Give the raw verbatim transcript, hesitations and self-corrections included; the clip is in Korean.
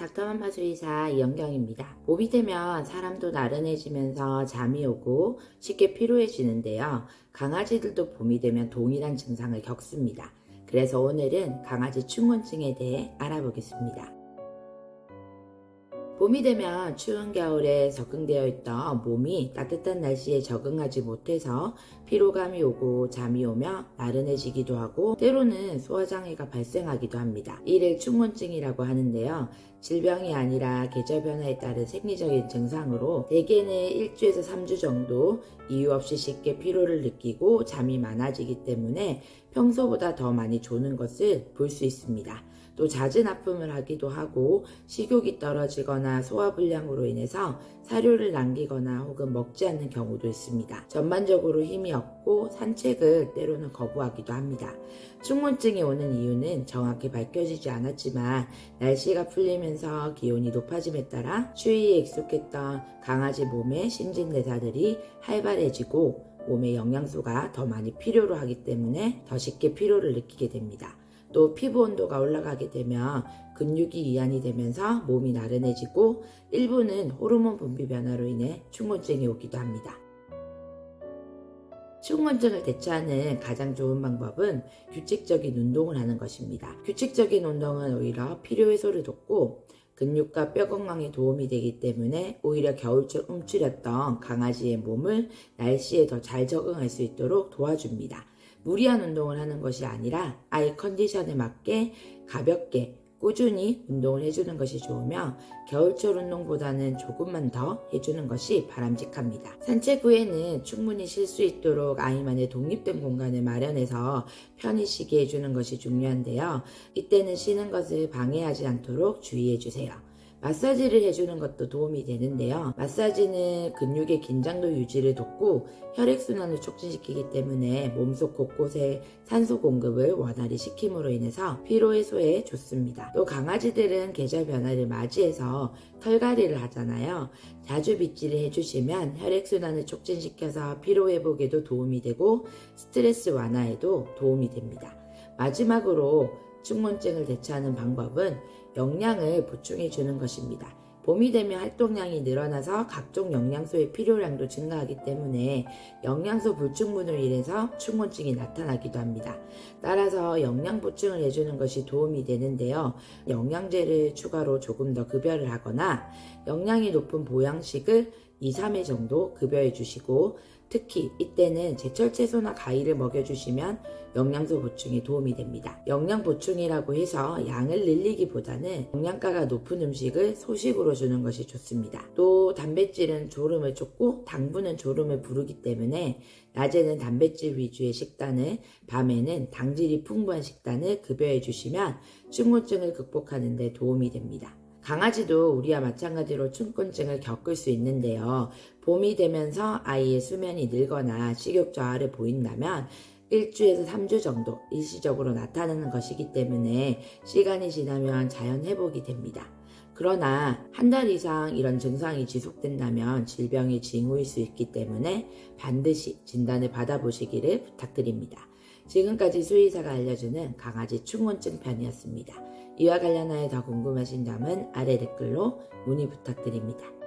닥터맘마 수의사 이영경입니다. 봄이 되면 사람도 나른해지면서 잠이 오고 쉽게 피로해지는데요. 강아지들도 봄이 되면 동일한 증상을 겪습니다. 그래서 오늘은 강아지 충곤증에 대해 알아보겠습니다. 봄이 되면 추운 겨울에 적응되어 있던 몸이 따뜻한 날씨에 적응하지 못해서 피로감이 오고 잠이 오며 나른해지기도 하고 때로는 소화장애가 발생하기도 합니다. 이를 충곤증이라고 하는데요. 질병이 아니라 계절 변화에 따른 생리적인 증상으로 대개는 일 주에서 삼 주 정도 이유 없이 쉽게 피로를 느끼고 잠이 많아지기 때문에 평소보다 더 많이 조는 것을 볼 수 있습니다. 또 잦은 아픔을 하기도 하고 식욕이 떨어지거나 소화불량으로 인해서 사료를 남기거나 혹은 먹지 않는 경우도 있습니다. 전반적으로 힘이 없고 산책을 때로는 거부하기도 합니다. 충곤증이 오는 이유는 정확히 밝혀지지 않았지만 날씨가 풀리면서 기온이 높아짐에 따라 추위에 익숙했던 강아지 몸의 신진대사들이 활발해지고 몸에 영양소가 더 많이 필요로 하기 때문에 더 쉽게 피로를 느끼게 됩니다. 또 피부 온도가 올라가게 되면 근육이 이완이 되면서 몸이 나른해지고 일부는 호르몬 분비 변화로 인해 충곤증이 오기도 합니다. 충곤증을 대처하는 가장 좋은 방법은 규칙적인 운동을 하는 것입니다. 규칙적인 운동은 오히려 피로 해소를 돕고 근육과 뼈 건강에 도움이 되기 때문에 오히려 겨울철 움츠렸던 강아지의 몸을 날씨에 더 잘 적응할 수 있도록 도와줍니다. 무리한 운동을 하는 것이 아니라 아이 컨디션에 맞게 가볍게 꾸준히 운동을 해주는 것이 좋으며 겨울철 운동보다는 조금만 더 해주는 것이 바람직합니다. 산책 후에는 충분히 쉴 수 있도록 아이만의 독립된 공간을 마련해서 편히 쉬게 해주는 것이 중요한데요. 이때는 쉬는 것을 방해하지 않도록 주의해주세요. 마사지를 해주는 것도 도움이 되는데요. 마사지는 근육의 긴장도 유지를 돕고 혈액순환을 촉진시키기 때문에 몸속 곳곳에 산소 공급을 원활히 시킴으로 인해서 피로 해소에 좋습니다. 또 강아지들은 계절 변화를 맞이해서 털갈이를 하잖아요. 자주 빗질을 해주시면 혈액순환을 촉진시켜서 피로 회복에도 도움이 되고 스트레스 완화에도 도움이 됩니다. 마지막으로 충곤증을 대처하는 방법은 영양을 보충해 주는 것입니다. 봄이 되면 활동량이 늘어나서 각종 영양소의 필요량도 증가하기 때문에 영양소 불충분으로 인해서 충곤증이 나타나기도 합니다. 따라서 영양 보충을 해주는 것이 도움이 되는데요. 영양제를 추가로 조금 더 급여를 하거나 영양이 높은 보양식을 이, 삼 회 정도 급여해 주시고 특히 이때는 제철 채소나 과일을 먹여주시면 영양소 보충에 도움이 됩니다. 영양 보충이라고 해서 양을 늘리기보다는 영양가가 높은 음식을 소식으로 주는 것이 좋습니다. 또 단백질은 졸음을 쫓고 당분은 졸음을 부르기 때문에 낮에는 단백질 위주의 식단을, 밤에는 당질이 풍부한 식단을 급여해 주시면 충곤증을 극복하는 데 도움이 됩니다. 강아지도 우리와 마찬가지로 충곤증을 겪을 수 있는데요. 봄이 되면서 아이의 수면이 늘거나 식욕 저하를 보인다면 일 주에서 삼 주 정도 일시적으로 나타나는 것이기 때문에 시간이 지나면 자연 회복이 됩니다. 그러나 한 달 이상 이런 증상이 지속된다면 질병의 징후일 수 있기 때문에 반드시 진단을 받아보시기를 부탁드립니다. 지금까지 수의사가 알려주는 강아지 충곤증 편이었습니다. 이와 관련하여 더 궁금하신 점은 아래 댓글로 문의 부탁드립니다.